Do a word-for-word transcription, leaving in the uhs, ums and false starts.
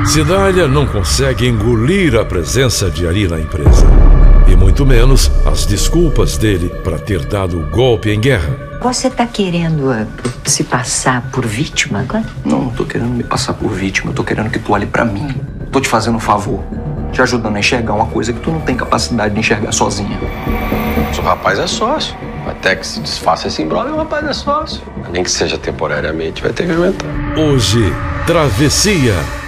Cidália não consegue engolir a presença de Ari na empresa. E muito menos as desculpas dele para ter dado o golpe em guerra. Você tá querendo uh, se passar por vítima agora? Não, não tô querendo me passar por vítima. Eu tô querendo que tu olhe pra mim. Tô te fazendo um favor. Te ajudando a enxergar uma coisa que tu não tem capacidade de enxergar sozinha. O rapaz é sócio. Até que se desfaça esse imbróglio, o rapaz é sócio. Nem que seja temporariamente, vai ter que aguentar. Hoje, Travessia.